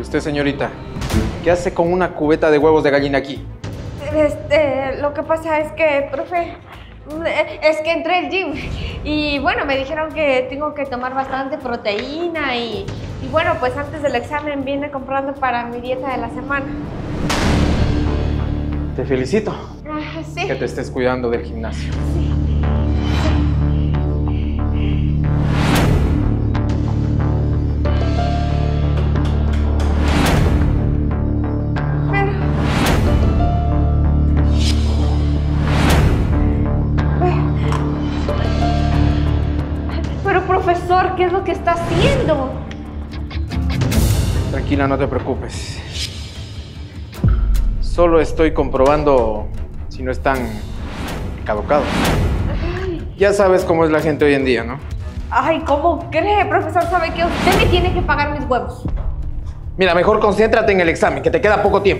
Usted, señorita, ¿qué hace con una cubeta de huevos de gallina aquí? Lo que pasa es que, profe, es que entré al gym y bueno, me dijeron que tengo que tomar bastante proteína y bueno, pues antes del examen vine comprando para mi dieta de la semana. Te felicito. Sí. Que te estés cuidando del gimnasio. Sí. Pero profesor, ¿qué es lo que está haciendo? Tranquila, no te preocupes. Solo estoy comprobando si no están caducados. Ya sabes cómo es la gente hoy en día, ¿no? Ay, ¿cómo cree, profesor? ¿Sabe que usted me tiene que pagar mis huevos? Mira, mejor concéntrate en el examen, que te queda poco tiempo.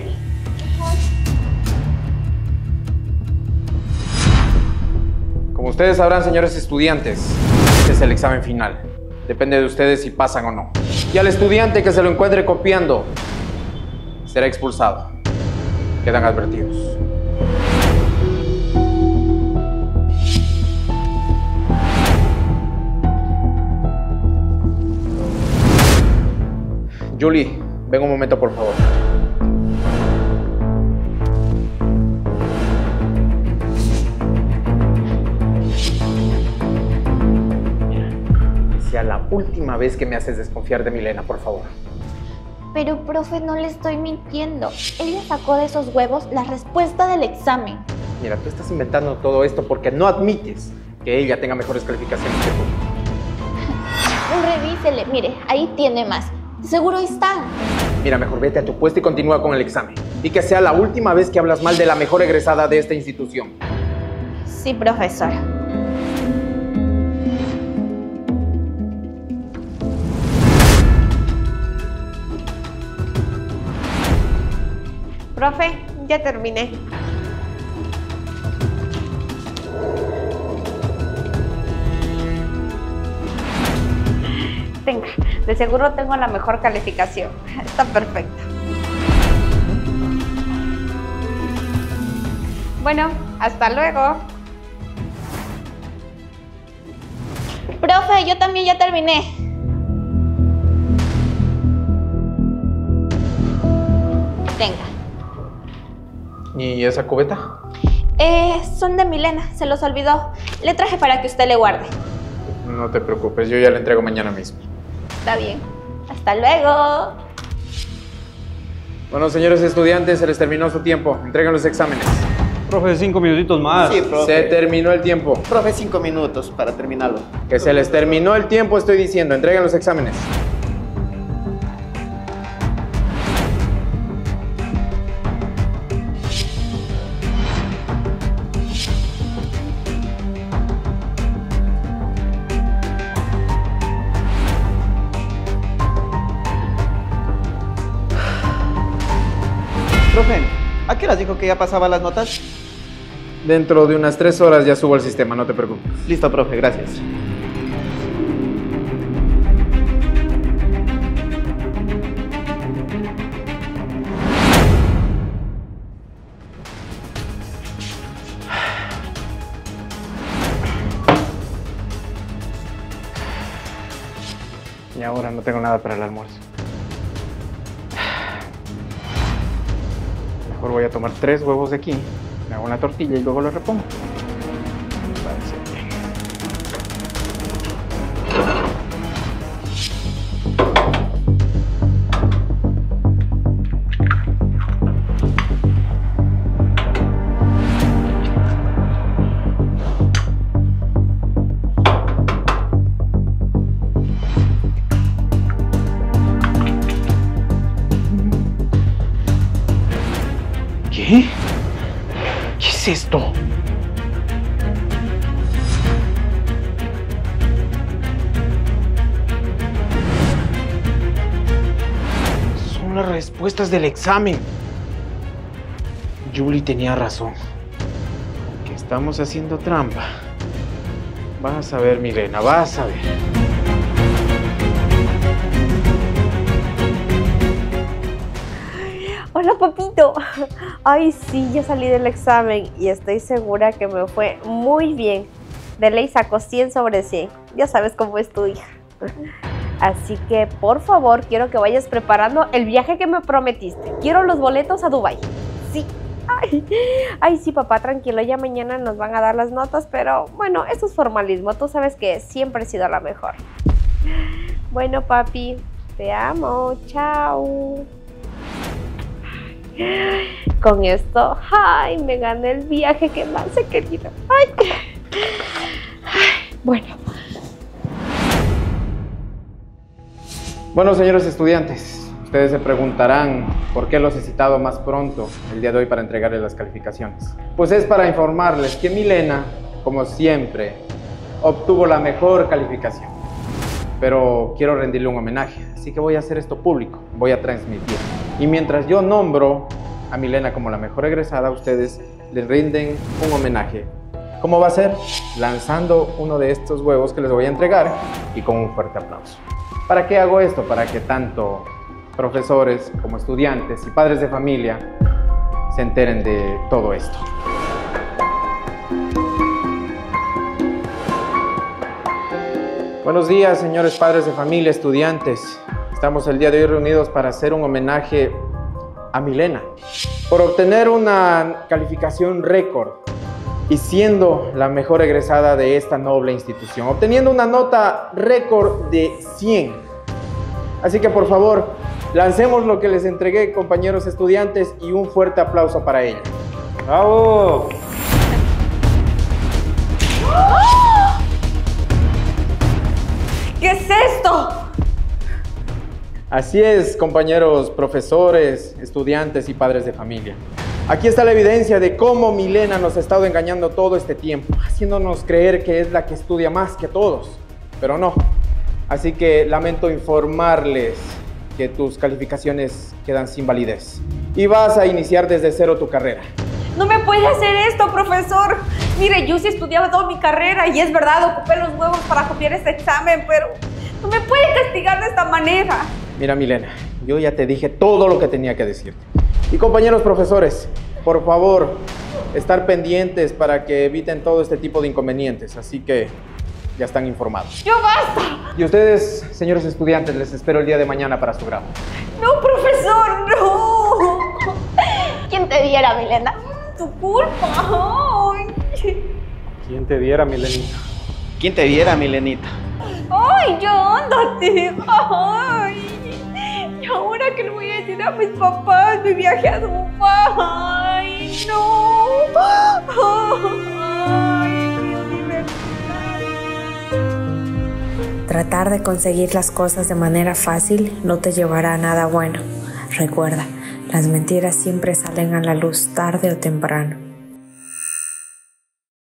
Como ustedes sabrán, señores estudiantes, este es el examen final. Depende de ustedes si pasan o no. Y al estudiante que se lo encuentre copiando será expulsado. Quedan advertidos. Julie, ven un momento, por favor. Que sea la última vez que me haces desconfiar de Milena, por favor. Pero, profe, no le estoy mintiendo. Ella sacó de esos huevos la respuesta del examen. Mira, tú estás inventando todo esto porque no admites que ella tenga mejores calificaciones que tú. Revísele, mire, ahí tiene más. Seguro está. Mira, mejor vete a tu puesto y continúa con el examen. Y que sea la última vez que hablas mal de la mejor egresada de esta institución. Sí, profesor. Profe, ya terminé. Tenga, de seguro tengo la mejor calificación. Está perfecta. Bueno, hasta luego. Profe, yo también ya terminé. Tenga. ¿Y esa cubeta? Son de Milena, se los olvidó. Le traje para que usted le guarde. No te preocupes, yo ya la entrego mañana mismo. Está bien. Hasta luego. Bueno, señores estudiantes, se les terminó su tiempo. Entreguen los exámenes. Profe, 5 minutitos más. Sí, profe. Se terminó el tiempo. Profe, 5 minutos para terminarlo. Que se les terminó el tiempo, estoy diciendo. Entreguen los exámenes. Profe, ¿a qué horas dijo que ya pasaba las notas? Dentro de unas 3 horas ya subo al sistema, no te preocupes. Listo, profe, gracias. Y ahora no tengo nada para el almuerzo. Mejor voy a tomar 3 huevos de aquí, me hago una tortilla y luego lo repongo. Parece bien. ¿Qué? ¿Qué es esto? Son las respuestas del examen. Julie tenía razón. Que estamos haciendo trampa. Vas a ver, Milena, vas a ver. Hola, papito. Ay, sí, ya salí del examen y estoy segura que me fue muy bien. De ley sacó 100 sobre 100. Ya sabes cómo es tu hija. Así que, por favor, quiero que vayas preparando el viaje que me prometiste. Quiero los boletos a Dubái. Sí. Ay, sí, papá, tranquilo. Ya mañana nos van a dar las notas, pero bueno, eso es formalismo. Tú sabes que siempre he sido la mejor. Bueno, papi, te amo. Chao. Con esto, ay, me gané el viaje que más he querido. Ay. Bueno. Bueno, señores estudiantes, ustedes se preguntarán por qué los he citado más pronto el día de hoy para entregarles las calificaciones. Pues es para informarles que Milena, como siempre, obtuvo la mejor calificación. Pero quiero rendirle un homenaje, así que voy a hacer esto público, voy a transmitir. Y mientras yo nombro a Milena como la mejor egresada, ustedes le rinden un homenaje. ¿Cómo va a ser? Lanzando uno de estos huevos que les voy a entregar y con un fuerte aplauso. ¿Para qué hago esto? Para que tanto profesores como estudiantes y padres de familia se enteren de todo esto. Buenos días, señores padres de familia, estudiantes. Estamos el día de hoy reunidos para hacer un homenaje a Milena por obtener una calificación récord y siendo la mejor egresada de esta noble institución, obteniendo una nota récord de 100. Así que por favor, lancemos lo que les entregué, compañeros estudiantes, y un fuerte aplauso para ella. ¡Bravo! ¿Qué es esto? Así es, compañeros profesores, estudiantes y padres de familia. Aquí está la evidencia de cómo Milena nos ha estado engañando todo este tiempo, haciéndonos creer que es la que estudia más que todos, pero no. Así que lamento informarles que tus calificaciones quedan sin validez y vas a iniciar desde cero tu carrera. No me puede hacer esto, profesor. Mire, yo sí estudiaba toda mi carrera y es verdad, ocupé los huevos para copiar este examen, pero no me puede castigar de esta manera. Mira, Milena, yo ya te dije todo lo que tenía que decirte. Y compañeros profesores, por favor, estar pendientes para que eviten todo este tipo de inconvenientes. Así que ya están informados. ¡Yo basta! Y ustedes, señores estudiantes, les espero el día de mañana para su grado. ¡No, profesor, no! ¿Quién te diera, Milena? ¡Tu culpa! ¡Ay! ¿Quién te viera, Milenita? ¿Quién te viera, Milenita? ¡Ay, ya ándate! ¡Ay! ¿Y ahora qué le voy a decir a mis papás? Mi viaje a Dubái. ¡No! ¡Ay, mi universidad! Tratar de conseguir las cosas de manera fácil no te llevará a nada bueno. Recuerda, las mentiras siempre salen a la luz tarde o temprano.